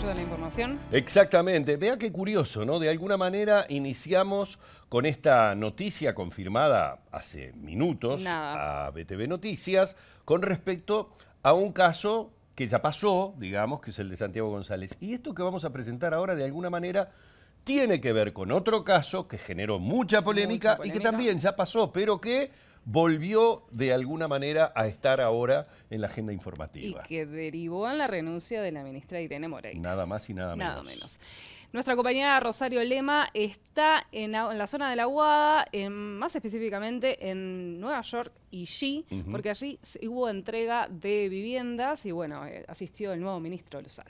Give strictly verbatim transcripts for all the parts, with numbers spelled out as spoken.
desarrollo de la información. Exactamente. Vea qué curioso, ¿no? De alguna manera iniciamos con esta noticia confirmada hace minutos Nada. a B T V Noticias con respecto a un caso que ya pasó, digamos, que es el de Santiago González. Y esto que vamos a presentar ahora, de alguna manera, tiene que ver con otro caso que generó mucha polémica, Mucha polémica. y que también ya pasó, pero que volvió de alguna manera a estar ahora en la agenda informativa. Y que derivó en la renuncia de la ministra Irene Moreira. Nada más y nada menos. Nada menos. Nuestra compañera Rosario Lema está en, en la zona de la Aguada, en, más específicamente en Nueva York y G, uh-huh. porque allí hubo entrega de viviendas y bueno, eh, asistió el nuevo ministro Lozano.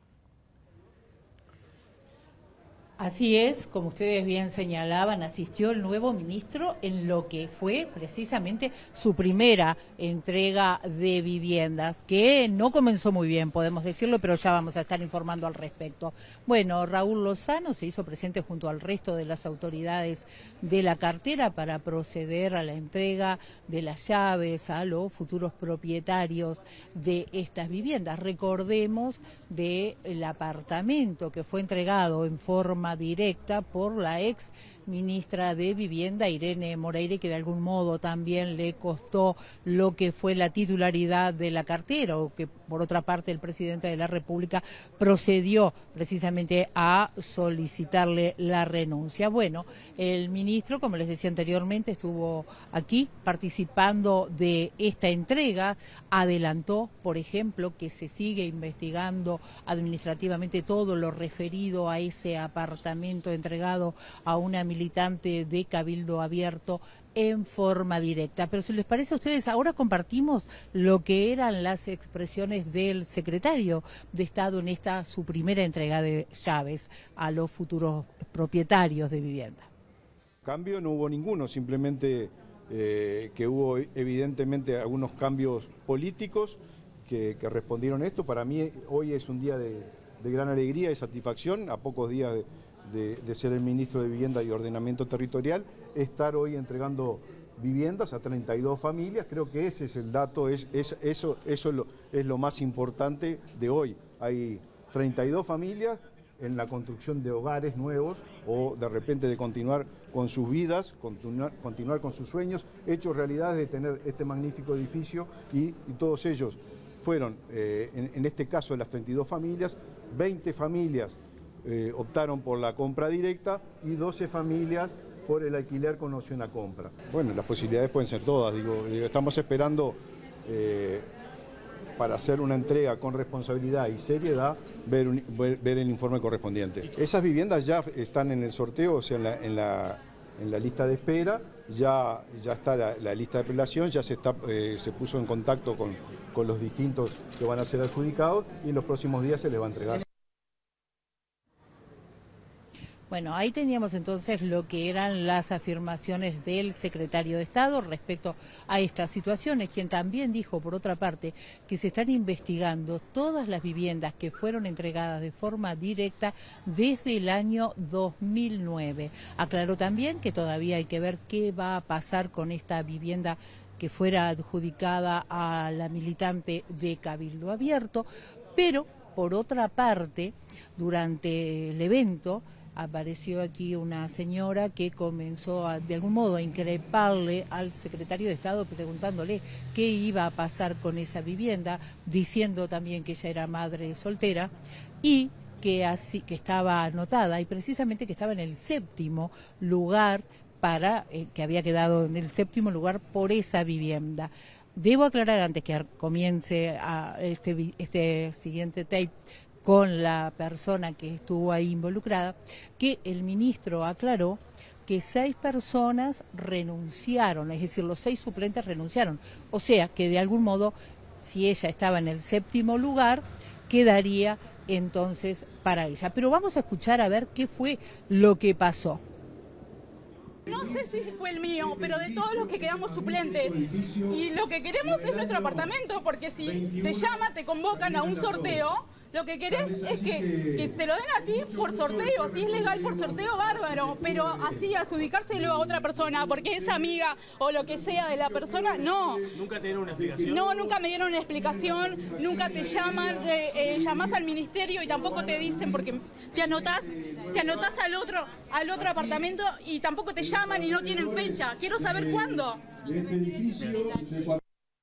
Así es, como ustedes bien señalaban, asistió el nuevo ministro en lo que fue precisamente su primera entrega de viviendas, que no comenzó muy bien, podemos decirlo, pero ya vamos a estar informando al respecto. Bueno, Raúl Lozano se hizo presente junto al resto de las autoridades de la cartera para proceder a la entrega de las llaves a los futuros propietarios de estas viviendas. Recordemos del apartamento que fue entregado en forma directa por la ex ministra de Vivienda, Irene Moreira, que de algún modo también le costó lo que fue la titularidad de la cartera, o que por otra parte el presidente de la República procedió precisamente a solicitarle la renuncia. Bueno, el ministro, como les decía anteriormente, estuvo aquí participando de esta entrega, adelantó, por ejemplo, que se sigue investigando administrativamente todo lo referido a ese apartamento entregado a una militante de Cabildo Abierto en forma directa. Pero si les parece a ustedes, ahora compartimos lo que eran las expresiones del secretario de Estado en esta su primera entrega de llaves a los futuros propietarios de vivienda. Cambio no hubo ninguno, simplemente eh, que hubo evidentemente algunos cambios políticos que, que respondieron a esto. Para mí hoy es un día de, de gran alegría y satisfacción, a pocos días de De, de ser el ministro de Vivienda y Ordenamiento Territorial, estar hoy entregando viviendas a treinta y dos familias. Creo que ese es el dato, es, es, eso, eso es, lo, es lo más importante de hoy. Hay treinta y dos familias en la construcción de hogares nuevos o de repente de continuar con sus vidas, continuar, continuar con sus sueños, hechos realidad de tener este magnífico edificio y, y todos ellos fueron, eh, en, en este caso de las treinta y dos familias, veinte familias Eh, optaron por la compra directa y doce familias por el alquiler con opción a compra. Bueno, las posibilidades pueden ser todas, digo, digo estamos esperando eh, para hacer una entrega con responsabilidad y seriedad, ver, un, ver, ver el informe correspondiente. Esas viviendas ya están en el sorteo, o sea, en la, en la, en la lista de espera, ya, ya está la, la lista de prelación, ya se, está, eh, se puso en contacto con, con los distintos que van a ser adjudicados y en los próximos días se les va a entregar. Bueno, ahí teníamos entonces lo que eran las afirmaciones del secretario de Estado respecto a estas situaciones, quien también dijo, por otra parte, que se están investigando todas las viviendas que fueron entregadas de forma directa desde el año dos mil nueve. Aclaró también que todavía hay que ver qué va a pasar con esta vivienda que fuera adjudicada a la militante de Cabildo Abierto, pero, por otra parte, durante el evento, apareció aquí una señora que comenzó a, de algún modo a increparle al secretario de Estado preguntándole qué iba a pasar con esa vivienda, diciendo también que ella era madre soltera y que, así, que estaba anotada y precisamente que estaba en el séptimo lugar para, eh, que había quedado en el séptimo lugar por esa vivienda. Debo aclarar antes que comience a este, este siguiente tape con la persona que estuvo ahí involucrada, que el ministro aclaró que seis personas renunciaron, es decir, los seis suplentes renunciaron. O sea, que de algún modo, si ella estaba en el séptimo lugar, quedaría entonces para ella. Pero vamos a escuchar a ver qué fue lo que pasó. No sé si fue el mío, pero de todos los que quedamos suplentes. Y lo que queremos es nuestro apartamento, porque si te llaman, te convocan a un sorteo, Lo que querés es que, que te lo den a ti por sorteo, si es legal por sorteo, bárbaro, pero así adjudicárselo a otra persona porque es amiga o lo que sea de la persona, no. ¿Nunca te dieron una explicación? No, nunca me dieron una explicación, nunca te llaman, eh, eh, llamás al ministerio y tampoco te dicen porque te anotás, te anotás al otro, al otro apartamento y tampoco te llaman y no tienen fecha. Quiero saber cuándo.